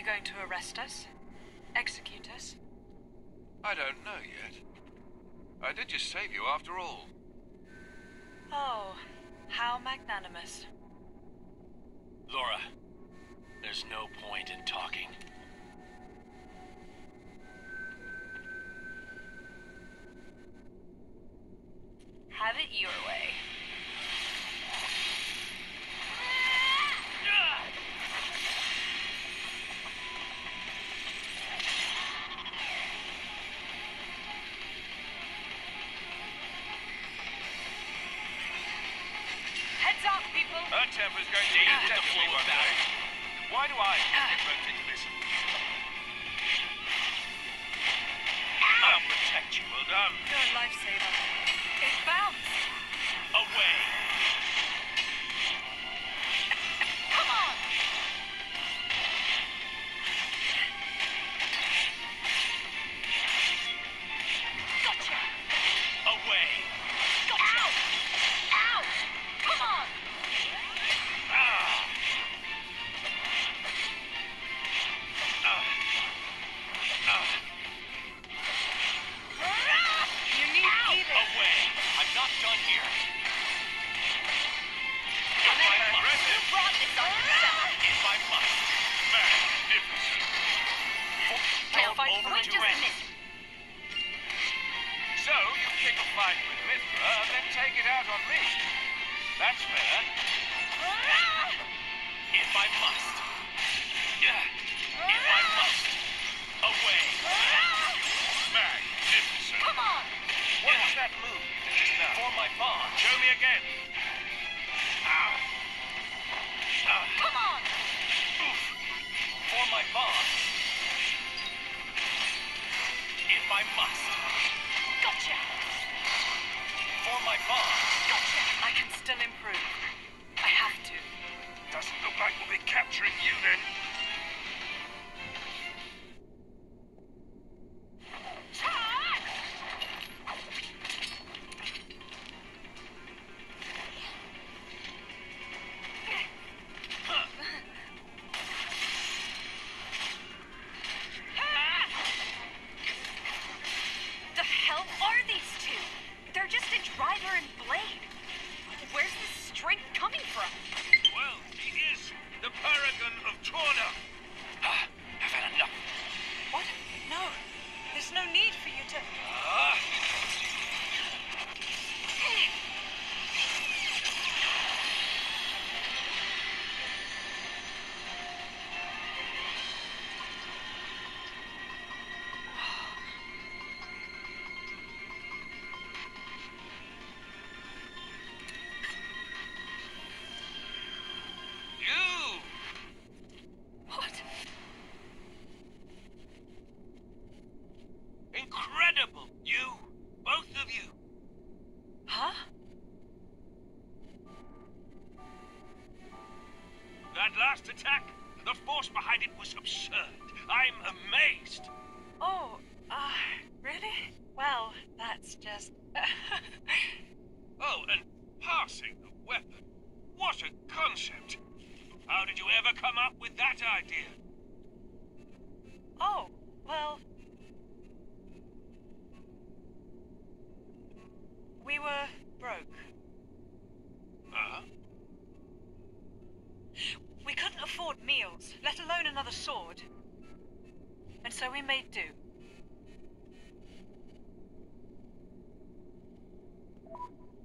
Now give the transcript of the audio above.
You going to arrest us? Execute us? I don't know yet. I did just save you after all. Oh, how magnanimous. Laura, there's no point in talking. Have it your way. Heads up, people! Her temper's going to eat the floor one day. Why do I get roped into this? I'll protect you, well done. You're a lifesaver. It bounced! Away! Come on! Gotcha! Away! Gotcha! Ow! Come on! You need healing. Away! I'm not done here. Who brought this on yourself? If I must. Magnificent. Can't fight over for to just end. a minute. So, you pick a fight with Mithra and then take it out on me. That's fair. If I must. If I must. Away! Magnificent. Come on! What was that move you did just now? For my bond. Show me again. Come on! For my bond. If I must. Gotcha! For my bond. Gotcha! I can still improve. I have to. Doesn't look like we'll be capturing you then. The hell are these two? They're just a driver and blade. Where's this strength coming from? Well, he is the paragon of Torna. I've had enough. What? No. There's no need for you to... You! What? Incredible! You! Both of you! Huh? That last attack, the force behind it was absurd. I'm amazed. Oh, really? Well, that's just... Oh, and passing the weapon. What a concept. How did you ever come up with that idea? Oh, well... We were broke. Uh-huh. We couldn't afford meals, let alone another sword. And so we made do.